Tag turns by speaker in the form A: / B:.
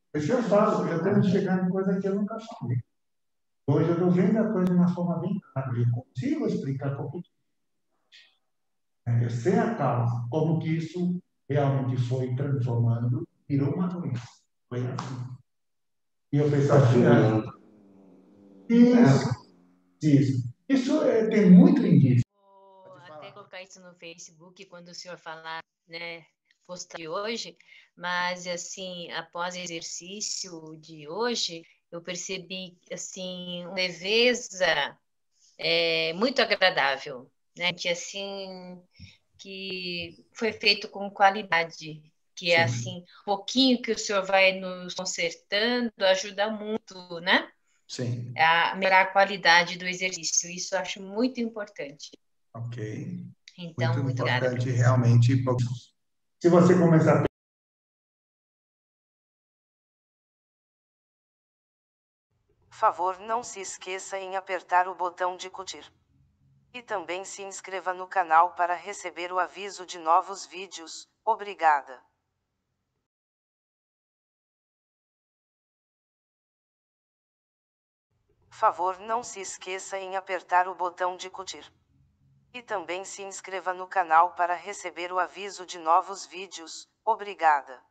A: Isso eu falo, eu estou chegando em coisa que eu nunca falei. Hoje eu estou vendo a coisa de uma forma bem clara. Eu consigo explicar por que, eu sei a causa, como que isso realmente foi transformando, virou uma doença. Foi assim. E o pessoal tira. Isso, isso. Isso tem muito indício.
B: Vou até colocar isso no Facebook quando o senhor falar, né, postar de hoje, mas assim, após o exercício de hoje, eu percebi assim uma leveza muito agradável, né, que assim que foi feito com qualidade, que é
A: Sim,
B: assim, um pouquinho que o senhor vai nos consertando ajuda muito, né,
A: sim.
B: a melhorar a qualidade do exercício. Isso eu acho muito importante.
A: Ok. Muito
B: Então, muito obrigada,
A: importante
B: professor.
A: realmente. Se você começar a
C: Favor não se esqueça em apertar o botão de curtir. E também se inscreva no canal para receber o aviso de novos vídeos. Obrigada. Favor não se esqueça em apertar o botão de curtir. E também se inscreva no canal para receber o aviso de novos vídeos. Obrigada.